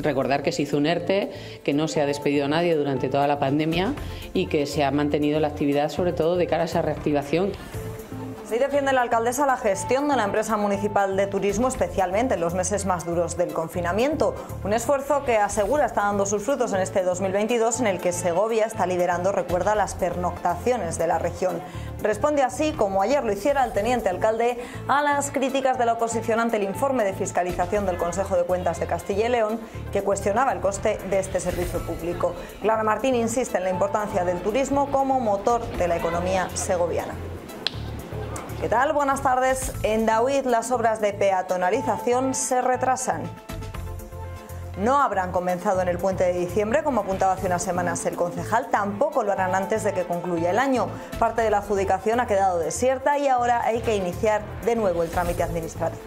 Recordar que se hizo un ERTE, que no se ha despedido a nadie durante toda la pandemia y que se ha mantenido la actividad, sobre todo de cara a esa reactivación. Así defiende la alcaldesa la gestión de la empresa municipal de turismo, especialmente en los meses más duros del confinamiento. Un esfuerzo que asegura está dando sus frutos en este 2022, en el que Segovia está liderando, recuerda, las pernoctaciones de la región. Responde así, como ayer lo hiciera el teniente alcalde, a las críticas de la oposición ante el informe de fiscalización del Consejo de Cuentas de Castilla y León, que cuestionaba el coste de este servicio público. Clara Martín insiste en la importancia del turismo como motor de la economía segoviana. ¿Qué tal? Buenas tardes. En Daoíz las obras de peatonalización se retrasan. No habrán comenzado en el puente de diciembre, como apuntaba hace unas semanas el concejal, tampoco lo harán antes de que concluya el año. Parte de la adjudicación ha quedado desierta y ahora hay que iniciar de nuevo el trámite administrativo.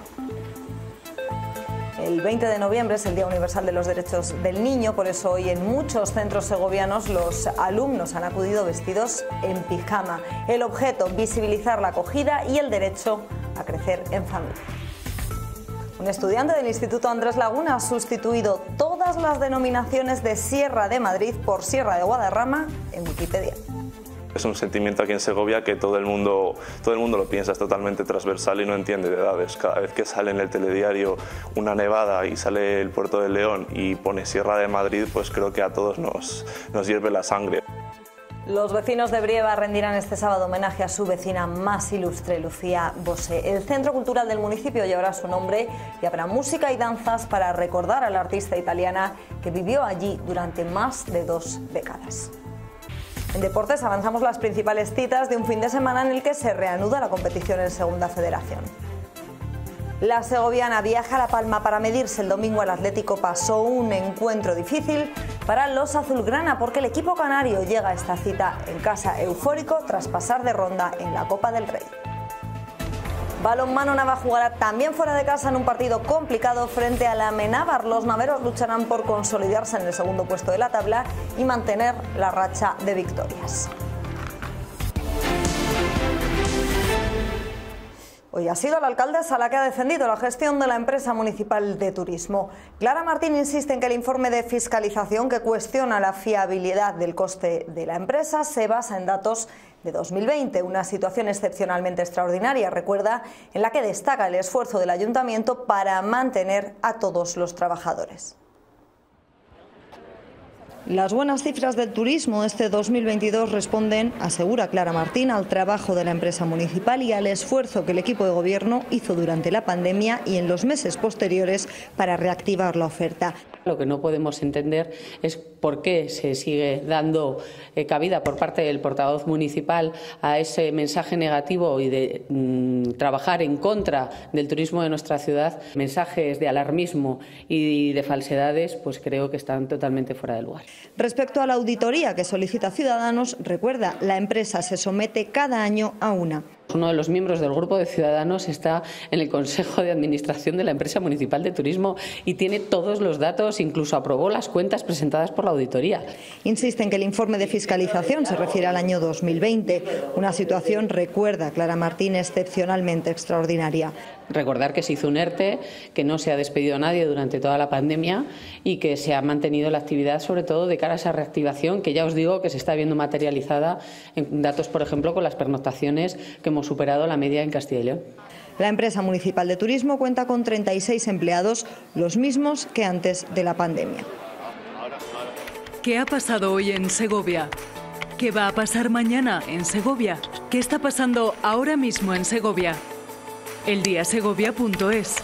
El 20 de noviembre es el Día Universal de los Derechos del Niño, por eso hoy en muchos centros segovianos los alumnos han acudido vestidos en pijama. El objeto, visibilizar la acogida y el derecho a crecer en familia. Un estudiante del Instituto Andrés Laguna ha sustituido todas las denominaciones de Sierra de Madrid por Sierra de Guadarrama en Wikipedia. Es un sentimiento aquí en Segovia que todo el mundo lo piensa, es totalmente transversal y no entiende de edades. Cada vez que sale en el telediario una nevada y sale el Puerto de León y pone Sierra de Madrid, pues creo que a todos nos hierve la sangre. Los vecinos de Brieva rendirán este sábado homenaje a su vecina más ilustre, Lucía Bosé. El Centro Cultural del municipio llevará su nombre y habrá música y danzas para recordar a la artista italiana que vivió allí durante más de 2 décadas. En deportes avanzamos las principales citas de un fin de semana en el que se reanuda la competición en Segunda Federación. La segoviana viaja a La Palma para medirse el domingo al Atlético. Pasó un encuentro difícil para los azulgrana porque el equipo canario llega a esta cita en casa eufórico tras pasar de ronda en la Copa del Rey. Balonmano Nava jugará también fuera de casa en un partido complicado frente a la Amenábar. Los naveros lucharán por consolidarse en el segundo puesto de la tabla y mantener la racha de victorias. Hoy ha sido la alcaldesa la que ha defendido la gestión de la empresa municipal de turismo. Clara Martín insiste en que el informe de fiscalización que cuestiona la fiabilidad del coste de la empresa se basa en datos de 2020, una situación excepcionalmente extraordinaria, recuerda, en la que destaca el esfuerzo del ayuntamiento para mantener a todos los trabajadores. Las buenas cifras del turismo de este 2022 responden, asegura Clara Martín, al trabajo de la empresa municipal y al esfuerzo que el equipo de gobierno hizo durante la pandemia y en los meses posteriores para reactivar la oferta. Lo que no podemos entender es por qué se sigue dando cabida por parte del portavoz municipal a ese mensaje negativo y de trabajar en contra del turismo de nuestra ciudad. Mensajes de alarmismo y de falsedades, pues creo que están totalmente fuera de lugar. Respecto a la auditoría que solicita Ciudadanos, recuerda, la empresa se somete cada año a una. Uno de los miembros del grupo de Ciudadanos está en el Consejo de Administración de la empresa municipal de turismo y tiene todos los datos, incluso aprobó las cuentas presentadas por la auditoría. Insiste en que el informe de fiscalización se refiere al año 2020, una situación, recuerda Clara Martín, excepcionalmente extraordinaria. Recordar que se hizo un ERTE, que no se ha despedido a nadie durante toda la pandemia y que se ha mantenido la actividad, sobre todo de cara a esa reactivación, que ya os digo que se está viendo materializada en datos, por ejemplo, con las pernoctaciones que hemos superado la media en Castilla y León. La empresa municipal de turismo cuenta con 36 empleados, los mismos que antes de la pandemia. ¿Qué ha pasado hoy en Segovia? ¿Qué va a pasar mañana en Segovia? ¿Qué está pasando ahora mismo en Segovia? eldiasegovia.es.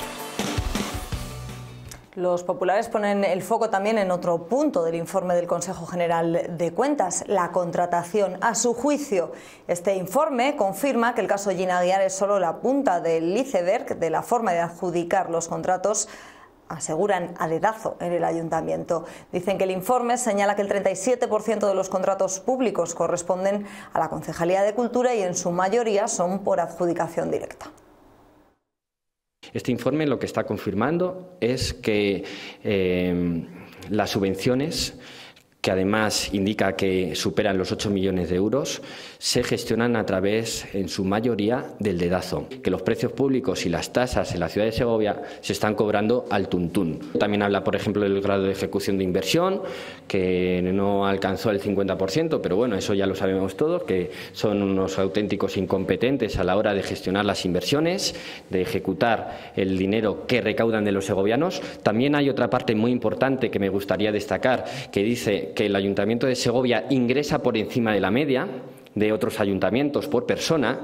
Los populares ponen el foco también en otro punto del informe del Consejo General de Cuentas, la contratación. A su juicio, este informe confirma que el caso Gina Aguiar es solo la punta del iceberg de la forma de adjudicar los contratos, aseguran, a dedazo en el ayuntamiento. Dicen que el informe señala que el 37% de los contratos públicos corresponden a la Concejalía de Cultura y en su mayoría son por adjudicación directa. Este informe lo que está confirmando es que las subvenciones que además indica que superan los 8 millones de euros, se gestionan a través, en su mayoría, del dedazo, que los precios públicos y las tasas en la ciudad de Segovia se están cobrando al tuntún. También habla, por ejemplo, del grado de ejecución de inversión, que no alcanzó el 50%, pero bueno, eso ya lo sabemos todos, que son unos auténticos incompetentes a la hora de gestionar las inversiones, de ejecutar el dinero que recaudan de los segovianos. También hay otra parte muy importante que me gustaría destacar, que dice que el Ayuntamiento de Segovia ingresa por encima de la media de otros ayuntamientos por persona.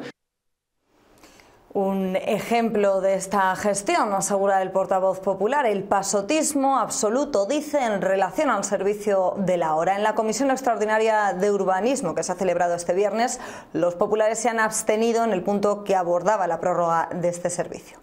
Un ejemplo de esta gestión, asegura el portavoz popular, el pasotismo absoluto, dice, en relación al servicio de la hora. En la Comisión Extraordinaria de Urbanismo, que se ha celebrado este viernes, los populares se han abstenido en el punto que abordaba la prórroga de este servicio.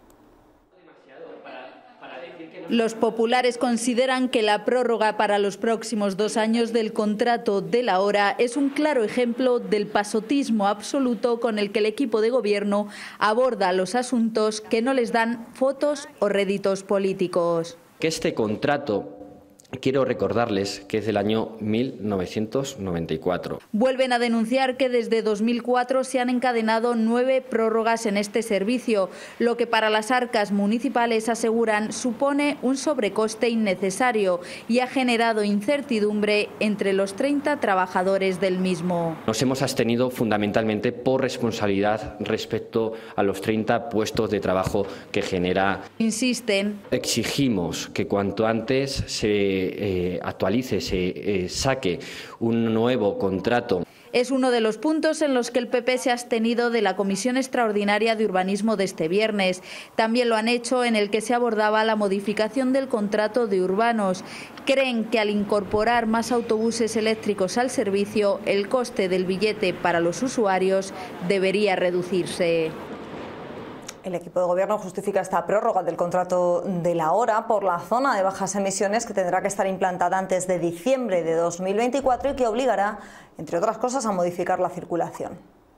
Los populares consideran que la prórroga para los próximos 2 años del contrato de la hora es un claro ejemplo del pasotismo absoluto con el que el equipo de gobierno aborda los asuntos que no les dan fotos o réditos políticos. Que este contrato, quiero recordarles que es del año 1994. Vuelven a denunciar que desde 2004 se han encadenado 9 prórrogas en este servicio, lo que para las arcas municipales, aseguran, supone un sobrecoste innecesario y ha generado incertidumbre entre los 30 trabajadores del mismo. Nos hemos abstenido fundamentalmente por responsabilidad respecto a los 30 puestos de trabajo que genera. Insisten. Exigimos que cuanto antes se actualice, se saque un nuevo contrato. Es uno de los puntos en los que el PP se ha abstenido de la Comisión Extraordinaria de Urbanismo de este viernes. También lo han hecho en el que se abordaba la modificación del contrato de urbanos. Creen que al incorporar más autobuses eléctricos al servicio, el coste del billete para los usuarios debería reducirse. El equipo de gobierno justifica esta prórroga del contrato de la hora por la zona de bajas emisiones que tendrá que estar implantada antes de diciembre de 2024 y que obligará, entre otras cosas, a modificar la circulación.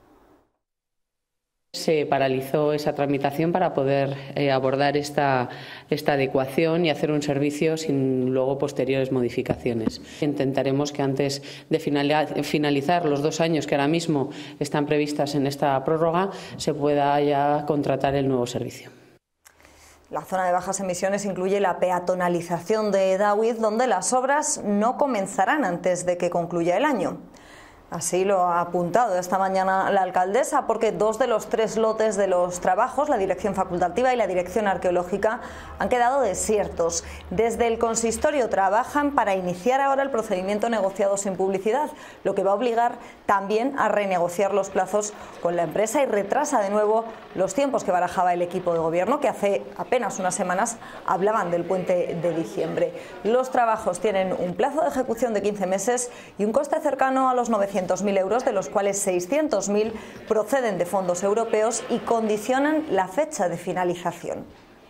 Se paralizó esa tramitación para poder abordar esta adecuación y hacer un servicio sin luego posteriores modificaciones. Intentaremos que antes de finalizar los 2 años que ahora mismo están previstas en esta prórroga se pueda ya contratar el nuevo servicio. La zona de bajas emisiones incluye la peatonalización de Dáhuiz, donde las obras no comenzarán antes de que concluya el año. Así lo ha apuntado esta mañana la alcaldesa, porque 2 de los 3 lotes de los trabajos, la dirección facultativa y la dirección arqueológica, han quedado desiertos. Desde el consistorio trabajan para iniciar ahora el procedimiento negociado sin publicidad, lo que va a obligar también a renegociar los plazos con la empresa y retrasa de nuevo los tiempos que barajaba el equipo de gobierno, que hace apenas unas semanas hablaban del puente de diciembre. Los trabajos tienen un plazo de ejecución de 15 meses y un coste cercano a los 900.000 euros, de los cuales 600.000 proceden de fondos europeos y condicionan la fecha de finalización.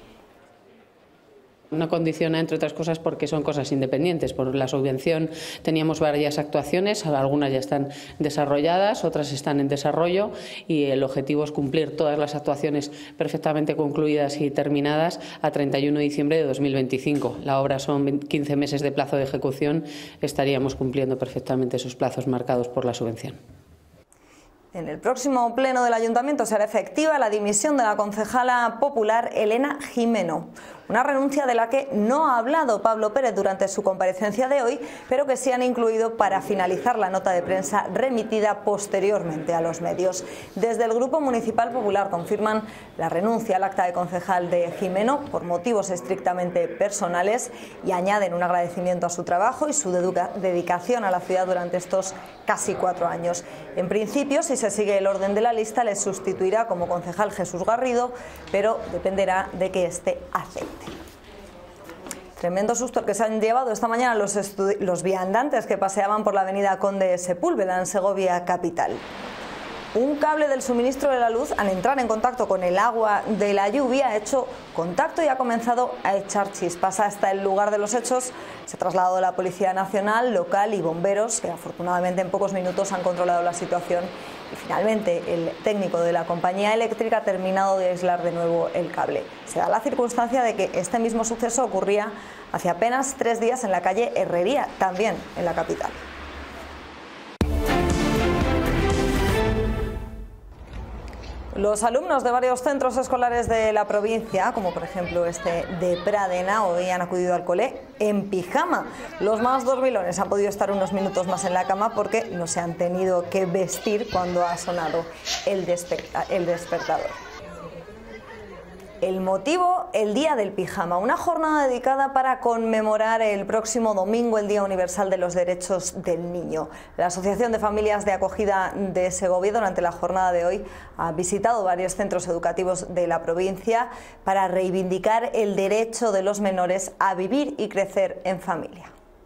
No condiciona, entre otras cosas, porque son cosas independientes. Por la subvención teníamos varias actuaciones, algunas ya están desarrolladas, otras están en desarrollo y el objetivo es cumplir todas las actuaciones perfectamente concluidas y terminadas a 31 de diciembre de 2025. La obra son 15 meses de plazo de ejecución, estaríamos cumpliendo perfectamente esos plazos marcados por la subvención. En el próximo pleno del Ayuntamiento será efectiva la dimisión de la concejala popular Elena Jimeno. Una renuncia de la que no ha hablado Pablo Pérez durante su comparecencia de hoy, pero que sí han incluido para finalizar la nota de prensa remitida posteriormente a los medios. Desde el Grupo Municipal Popular confirman la renuncia al acta de concejal de Jimeno por motivos estrictamente personales y añaden un agradecimiento a su trabajo y su dedicación a la ciudad durante estos casi 4 años. En principio, si se sigue el orden de la lista, le sustituirá como concejal Jesús Garrido, pero dependerá de que éste acepte. Tremendo susto que se han llevado esta mañana los viandantes que paseaban por la avenida Conde Sepúlveda en Segovia capital. Un cable del suministro de la luz, al entrar en contacto con el agua de la lluvia, ha hecho contacto y ha comenzado a echar chispas. Hasta el lugar de los hechos se ha trasladado la Policía Nacional, local y bomberos, que afortunadamente en pocos minutos han controlado la situación. Y finalmente el técnico de la compañía eléctrica ha terminado de aislar de nuevo el cable. Se da la circunstancia de que este mismo suceso ocurría hace apenas 3 días en la calle Herrería, también en la capital. Los alumnos de varios centros escolares de la provincia, como por ejemplo este de Pradena, hoy han acudido al cole en pijama. Los más dormilones han podido estar unos minutos más en la cama porque no se han tenido que vestir cuando ha sonado el despertador. El motivo, el Día del Pijama, una jornada dedicada para conmemorar el próximo domingo el Día Universal de los Derechos del Niño. La Asociación de Familias de Acogida de Segovia durante la jornada de hoy ha visitado varios centros educativos de la provincia para reivindicar el derecho de los menores a vivir y crecer en familia.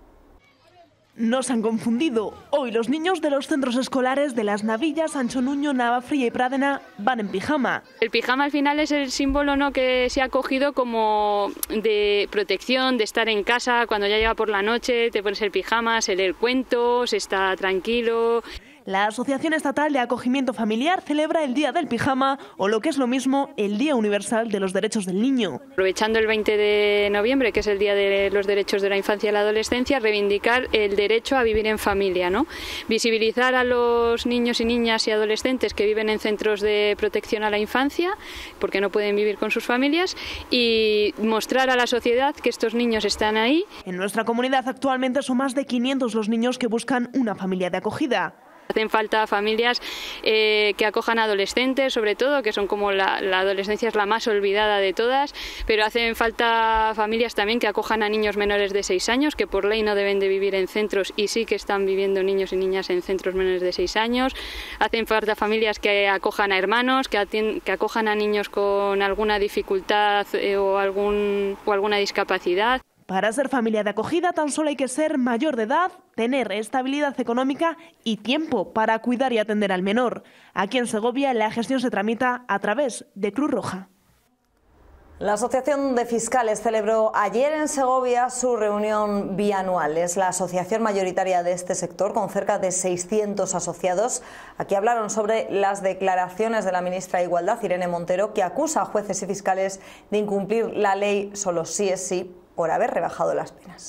No se han confundido. Hoy los niños de los centros escolares de Las Navillas, Sancho Nuño, Navafría y Pradena van en pijama. El pijama al final es el símbolo, ¿no?, que se ha cogido como de protección, de estar en casa. Cuando ya llega por la noche te pones el pijama, se lee el cuento, se está tranquilo. La Asociación Estatal de Acogimiento Familiar celebra el Día del Pijama, o lo que es lo mismo, el Día Universal de los Derechos del Niño. Aprovechando el 20 de noviembre, que es el Día de los Derechos de la Infancia y la Adolescencia, reivindicar el derecho a vivir en familia, ¿no? Visibilizar a los niños y niñas y adolescentes que viven en centros de protección a la infancia, porque no pueden vivir con sus familias, y mostrar a la sociedad que estos niños están ahí. En nuestra comunidad actualmente son más de 500 los niños que buscan una familia de acogida. Hacen falta familias que acojan a adolescentes, sobre todo, que son como la adolescencia es la más olvidada de todas, pero hacen falta familias también que acojan a niños menores de 6 años, que por ley no deben de vivir en centros y sí que están viviendo niños y niñas en centros menores de 6 años. Hacen falta familias que acojan a hermanos, que acojan a niños con alguna dificultad o alguna discapacidad. Para ser familia de acogida tan solo hay que ser mayor de edad, tener estabilidad económica y tiempo para cuidar y atender al menor. Aquí en Segovia la gestión se tramita a través de Cruz Roja. La Asociación de Fiscales celebró ayer en Segovia su reunión bianual. Es la asociación mayoritaria de este sector, con cerca de 600 asociados. Aquí hablaron sobre las declaraciones de la ministra de Igualdad, Irene Montero, que acusa a jueces y fiscales de incumplir la ley solo sí es sí, por haber rebajado las penas.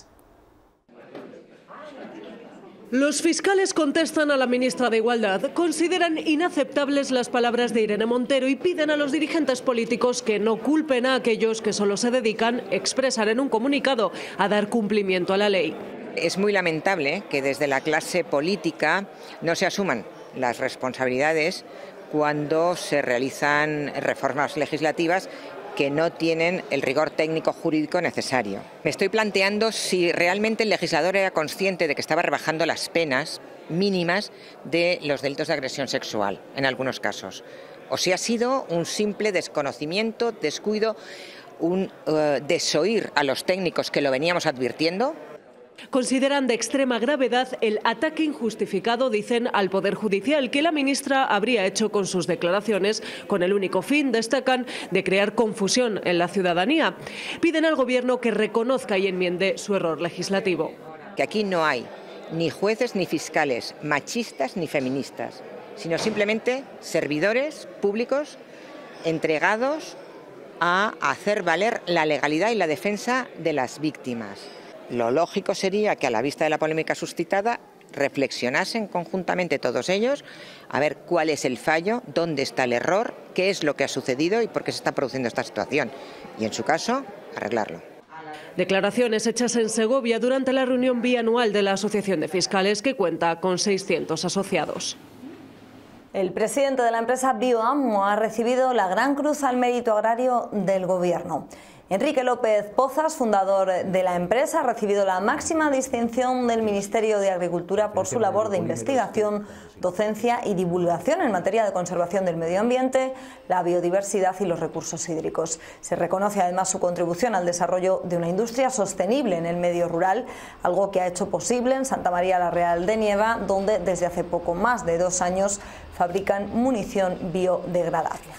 Los fiscales contestan a la ministra de Igualdad, consideran inaceptables las palabras de Irene Montero y piden a los dirigentes políticos que no culpen a aquellos que solo se dedican, expresan en un comunicado, a dar cumplimiento a la ley. Es muy lamentable que desde la clase política no se asuman las responsabilidades cuando se realizan reformas legislativas que no tienen el rigor técnico jurídico necesario. Me estoy planteando si realmente el legislador era consciente de que estaba rebajando las penas mínimas de los delitos de agresión sexual, en algunos casos, o si ha sido un simple desconocimiento, descuido, un desoír a los técnicos que lo veníamos advirtiendo. Consideran de extrema gravedad el ataque injustificado, dicen, al Poder Judicial que la ministra habría hecho con sus declaraciones con el único fin, destacan, de crear confusión en la ciudadanía. Piden al Gobierno que reconozca y enmiende su error legislativo. Que aquí no hay ni jueces ni fiscales machistas ni feministas, sino simplemente servidores públicos entregados a hacer valer la legalidad y la defensa de las víctimas. Lo lógico sería que, a la vista de la polémica suscitada, reflexionasen conjuntamente todos ellos a ver cuál es el fallo, dónde está el error, qué es lo que ha sucedido y por qué se está produciendo esta situación. Y, en su caso, arreglarlo. Declaraciones hechas en Segovia durante la reunión bianual de la Asociación de Fiscales, que cuenta con 600 asociados. El presidente de la empresa Bioammo ha recibido la Gran Cruz al Mérito Agrario del Gobierno. Enrique López Pozas, fundador de la empresa, ha recibido la máxima distinción del Ministerio de Agricultura por su labor de investigación, docencia y divulgación en materia de conservación del medio ambiente, la biodiversidad y los recursos hídricos. Se reconoce además su contribución al desarrollo de una industria sostenible en el medio rural, algo que ha hecho posible en Santa María la Real de Nieva, donde desde hace poco más de 2 años fabrican munición biodegradable.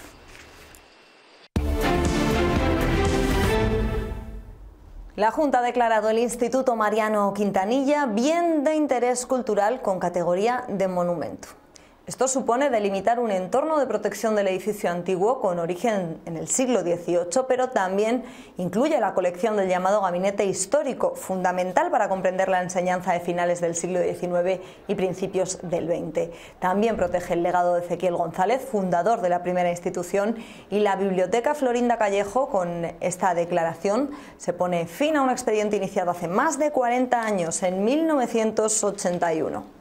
La Junta ha declarado el Instituto Mariano Quintanilla bien de interés cultural con categoría de monumento. Esto supone delimitar un entorno de protección del edificio antiguo con origen en el siglo XVIII, pero también incluye la colección del llamado Gabinete Histórico, fundamental para comprender la enseñanza de finales del siglo XIX y principios del XX. También protege el legado de Ezequiel González, fundador de la primera institución, y la Biblioteca Florinda Callejo. Con esta declaración se pone fin a un expediente iniciado hace más de 40 años, en 1981.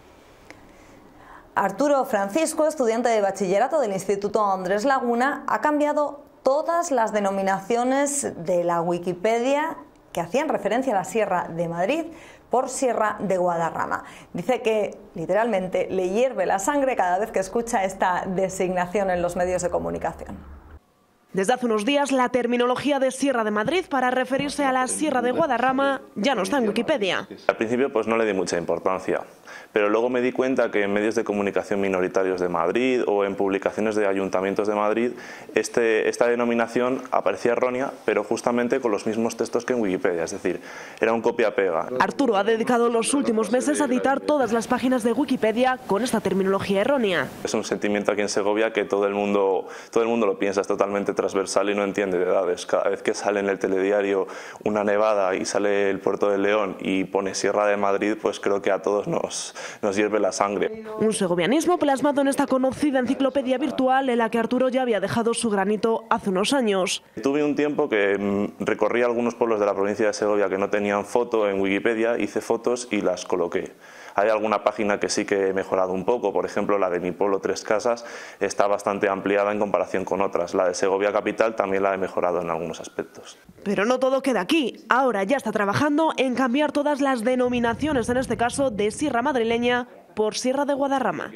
Arturo Francisco, estudiante de bachillerato del Instituto Andrés Laguna, ha cambiado todas las denominaciones de la Wikipedia que hacían referencia a la Sierra de Madrid por Sierra de Guadarrama. Dice que literalmente le hierve la sangre cada vez que escucha esta designación en los medios de comunicación. Desde hace unos días, la terminología de Sierra de Madrid para referirse a la Sierra de Guadarrama ya no está en Wikipedia. Al principio pues no le di mucha importancia, pero luego me di cuenta que en medios de comunicación minoritarios de Madrid o en publicaciones de ayuntamientos de Madrid esta denominación aparecía errónea, pero justamente con los mismos textos que en Wikipedia, es decir, era un copia-pega. Arturo ha dedicado los últimos meses a editar todas las páginas de Wikipedia con esta terminología errónea. Es un sentimiento aquí en Segovia que todo el mundo lo piensa, es totalmente transversal y no entiende de edades. Cada vez que sale en el telediario una nevada y sale el Puerto del León y pone Sierra de Madrid, pues creo que a todos nos hierve la sangre. Un segovianismo plasmado en esta conocida enciclopedia virtual en la que Arturo ya había dejado su granito hace unos años. Tuve un tiempo que recorrí algunos pueblos de la provincia de Segovia que no tenían foto en Wikipedia, hice fotos y las coloqué. Hay alguna página que sí que he mejorado un poco, por ejemplo la de mi pueblo Tres Casas está bastante ampliada en comparación con otras. La de Segovia Capital también la he mejorado en algunos aspectos. Pero no todo queda aquí. Ahora ya está trabajando en cambiar todas las denominaciones, en este caso de Sierra Madrileña por Sierra de Guadarrama.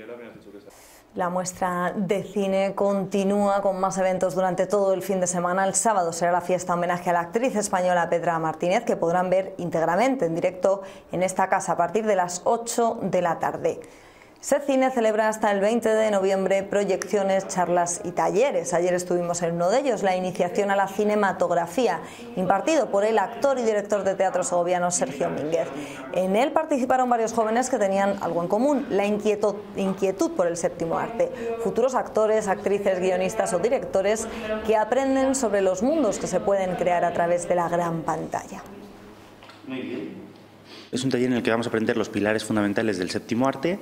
La muestra de cine continúa con más eventos durante todo el fin de semana. El sábado será la fiesta homenaje a la actriz española Petra Martínez, que podrán ver íntegramente en directo en esta casa a partir de las 8 de la tarde. SECINE celebra hasta el 20 de noviembre proyecciones, charlas y talleres. Ayer estuvimos en uno de ellos, la iniciación a la cinematografía, impartido por el actor y director de teatro segoviano Sergio Mínguez. En él participaron varios jóvenes que tenían algo en común, la inquietud por el séptimo arte. Futuros actores, actrices, guionistas o directores que aprenden sobre los mundos que se pueden crear a través de la gran pantalla. Muy bien. Es un taller en el que vamos a aprender los pilares fundamentales del séptimo arte.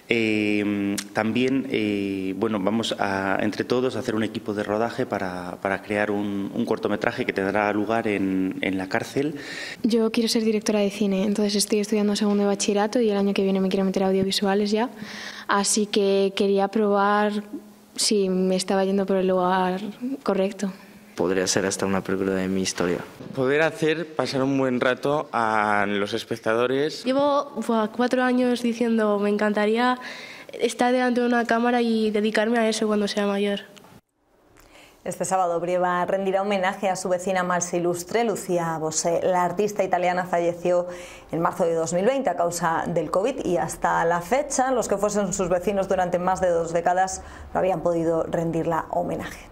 También vamos a, entre todos, a hacer un equipo de rodaje para crear un cortometraje que tendrá lugar en la cárcel. Yo quiero ser directora de cine, entonces estoy estudiando segundo de bachillerato y el año que viene me quiero meter a audiovisuales ya. Así que quería probar si me estaba yendo por el lugar correcto. Podría ser hasta una película de mi historia. Poder hacer pasar un buen rato a los espectadores. Llevo 4 años diciendo me encantaría estar delante de una cámara y dedicarme a eso cuando sea mayor. Este sábado Brieva rendirá homenaje a su vecina más ilustre, Lucía Bosé. La artista italiana falleció en marzo de 2020 a causa del COVID y hasta la fecha los que fuesen sus vecinos durante más de 2 décadas no habían podido rendirla homenaje.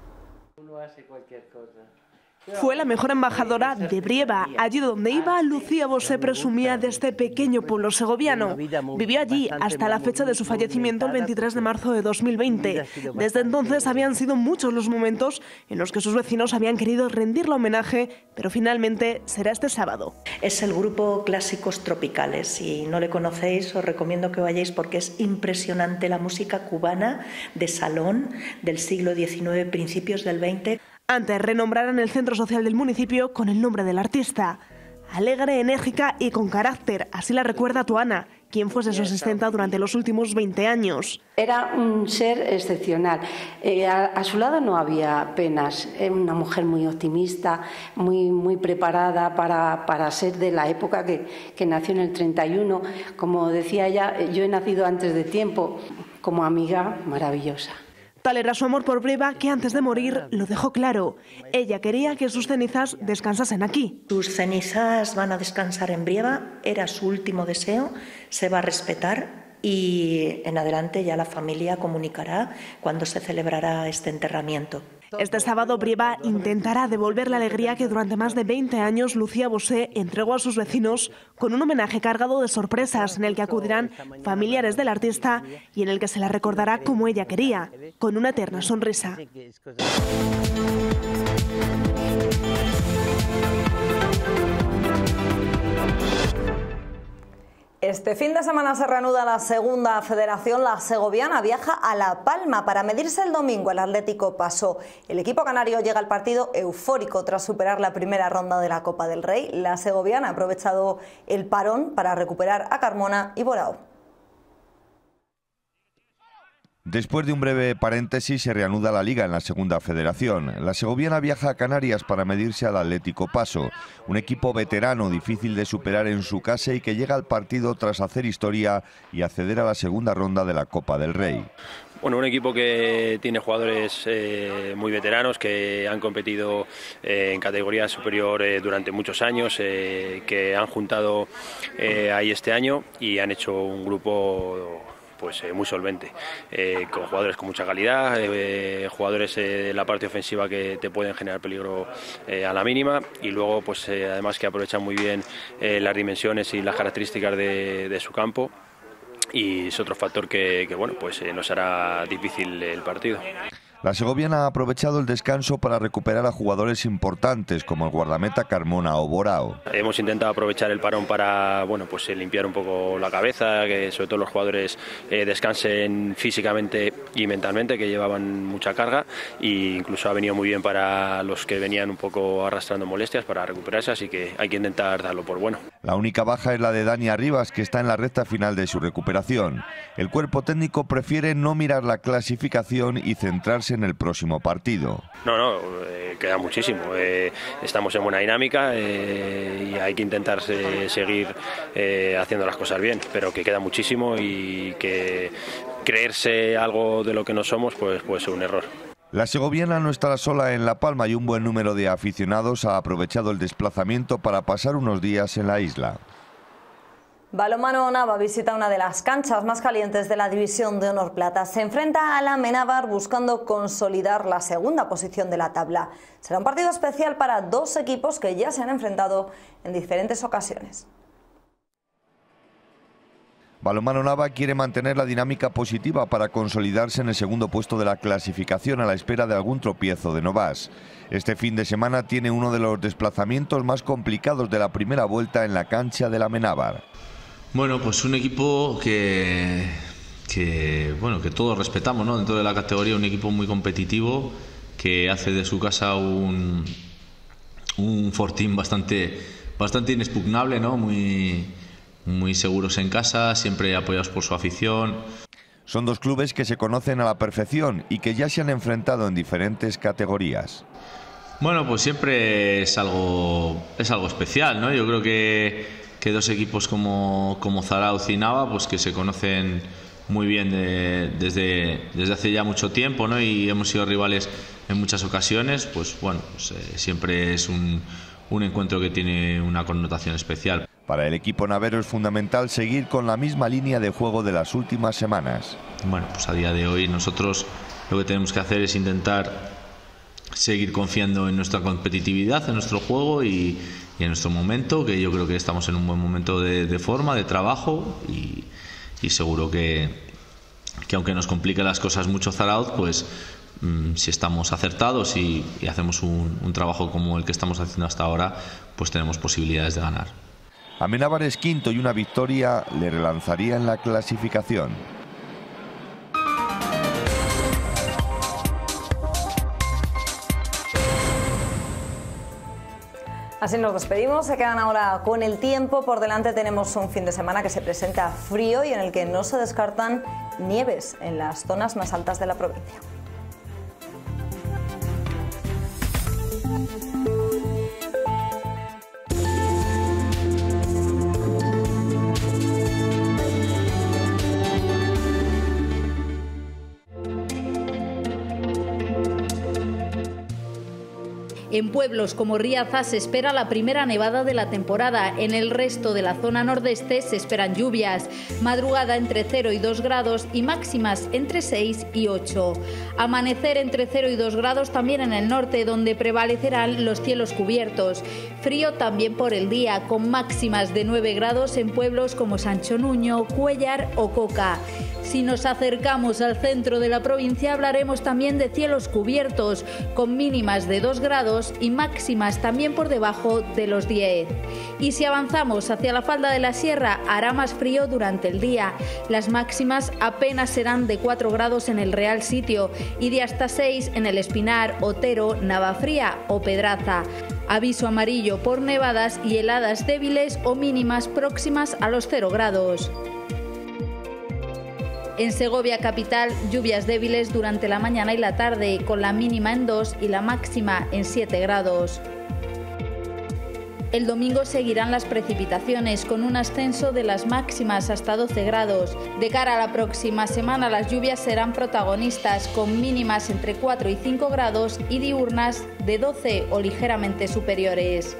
Fue la mejor embajadora de Brieva. Allí donde iba, Lucía Bosé presumía de este pequeño pueblo segoviano. Vivió allí hasta la fecha de su fallecimiento el 23 de marzo de 2020. Desde entonces habían sido muchos los momentos en los que sus vecinos habían querido rendirle homenaje, pero finalmente será este sábado. Es el grupo Clásicos Tropicales. Si no le conocéis, os recomiendo que vayáis porque es impresionante la música cubana de salón del siglo XIX, principios del XX. Antes renombraran el centro social del municipio con el nombre del artista. Alegre, enérgica y con carácter, así la recuerda Tuana, quien fuese su asistenta durante los últimos 20 años. Era un ser excepcional. A su lado no había penas. Era una mujer muy optimista, muy preparada para ser de la época que nació en el 31. Como decía ella, yo he nacido antes de tiempo. Como amiga, maravillosa. Tal era su amor por Brieva que antes de morir lo dejó claro. Ella quería que sus cenizas descansasen aquí. Sus cenizas van a descansar en Brieva, era su último deseo, se va a respetar y en adelante ya la familia comunicará cuándo se celebrará este enterramiento. Este sábado Brieva intentará devolver la alegría que durante más de 20 años Lucía Bosé entregó a sus vecinos con un homenaje cargado de sorpresas en el que acudirán familiares del artista y en el que se la recordará como ella quería, con una eterna sonrisa. Este fin de semana se reanuda la segunda federación. La segoviana viaja a La Palma para medirse el domingo el Atlético Paso. El equipo canario llega al partido eufórico tras superar la primera ronda de la Copa del Rey. La segoviana ha aprovechado el parón para recuperar a Carmona y Borao. Después de un breve paréntesis se reanuda la Liga en la segunda federación. La segoviana viaja a Canarias para medirse al Atlético Paso, un equipo veterano difícil de superar en su casa y que llega al partido tras hacer historia y acceder a la segunda ronda de la Copa del Rey. Bueno, un equipo que tiene jugadores muy veteranos que han competido en categoría superior durante muchos años, que han juntado ahí este año y han hecho un grupo muy solvente, con jugadores con mucha calidad, jugadores de la parte ofensiva que te pueden generar peligro a la mínima y luego además que aprovechan muy bien las dimensiones y las características de su campo y es otro factor que nos hará difícil el partido. La segoviana ha aprovechado el descanso para recuperar a jugadores importantes como el guardameta Carmona o Borao. Hemos intentado aprovechar el parón para limpiar un poco la cabeza, que sobre todo los jugadores descansen físicamente y mentalmente, que llevaban mucha carga, e incluso ha venido muy bien para los que venían un poco arrastrando molestias para recuperarse, así que hay que intentar darlo por bueno. La única baja es la de Dani Arribas, que está en la recta final de su recuperación. El cuerpo técnico prefiere no mirar la clasificación y centrarse en el próximo partido. No, queda muchísimo. Estamos en buena dinámica y hay que intentar seguir haciendo las cosas bien, pero que queda muchísimo y que creerse algo de lo que no somos puede ser un error. La segoviana no estará sola en La Palma y un buen número de aficionados ha aprovechado el desplazamiento para pasar unos días en la isla. Balonmano Nava visita una de las canchas más calientes de la División de Honor Plata. Se enfrenta a la Amenábar buscando consolidar la segunda posición de la tabla. Será un partido especial para dos equipos que ya se han enfrentado en diferentes ocasiones. Balonmano Nava quiere mantener la dinámica positiva para consolidarse en el segundo puesto de la clasificación a la espera de algún tropiezo de Novas. Este fin de semana tiene uno de los desplazamientos más complicados de la primera vuelta en la cancha de la Amenábar. Bueno, pues un equipo que todos respetamos, ¿no? Dentro de la categoría, un equipo muy competitivo que hace de su casa un fortín bastante inexpugnable, ¿no? Muy seguros en casa, siempre apoyados por su afición. Son dos clubes que se conocen a la perfección y que ya se han enfrentado en diferentes categorías. Bueno, pues siempre es algo especial, ¿no? Yo creo que dos equipos como Zarauz y Nava, pues que se conocen muy bien desde hace ya mucho tiempo, ¿no? Y hemos sido rivales en muchas ocasiones, siempre es un encuentro que tiene una connotación especial. Para el equipo navero es fundamental seguir con la misma línea de juego de las últimas semanas. Bueno, pues a día de hoy nosotros lo que tenemos que hacer es intentar seguir confiando en nuestra competitividad, en nuestro juego y en nuestro momento, que yo creo que estamos en un buen momento de forma, de trabajo y seguro que aunque nos complique las cosas mucho Zarauz, pues si estamos acertados y hacemos un trabajo como el que estamos haciendo hasta ahora, pues tenemos posibilidades de ganar. Amenábar es quinto y una victoria le relanzaría en la clasificación. Así nos despedimos, se quedan ahora con el tiempo. Por delante tenemos un fin de semana que se presenta frío y en el que no se descartan nieves en las zonas más altas de la provincia. En pueblos como Riaza se espera la primera nevada de la temporada. En el resto de la zona nordeste se esperan lluvias. Madrugada entre 0 y 2 grados y máximas entre 6 y 8. Amanecer entre 0 y 2 grados también en el norte, donde prevalecerán los cielos cubiertos. Frío también por el día, con máximas de 9 grados en pueblos como Sancho Nuño, Cuéllar o Coca. Si nos acercamos al centro de la provincia hablaremos también de cielos cubiertos, con mínimas de 2 grados y máximas también por debajo de los 10. Y si avanzamos hacia la falda de la sierra hará más frío durante el día. Las máximas apenas serán de 4 grados en el Real Sitio y de hasta 6 en el Espinar, Otero, Navafría o Pedraza. Aviso amarillo por nevadas y heladas débiles o mínimas próximas a los 0 grados. En Segovia capital, lluvias débiles durante la mañana y la tarde, con la mínima en 2 y la máxima en 7 grados. El domingo seguirán las precipitaciones, con un ascenso de las máximas hasta 12 grados. De cara a la próxima semana, las lluvias serán protagonistas, con mínimas entre 4 y 5 grados y diurnas de 12 o ligeramente superiores.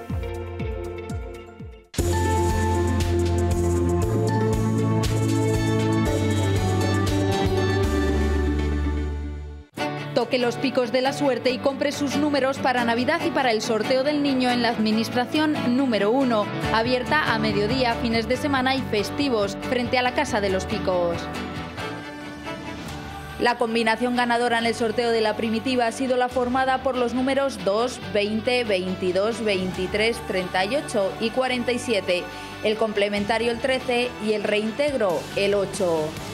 Toque los picos de la suerte y compre sus números para Navidad y para el sorteo del niño en la Administración número 1, abierta a mediodía, fines de semana y festivos, frente a la Casa de los Picos. La combinación ganadora en el sorteo de la primitiva ha sido la formada por los números 2, 20, 22, 23, 38 y 47, el complementario el 13 y el reintegro el 8.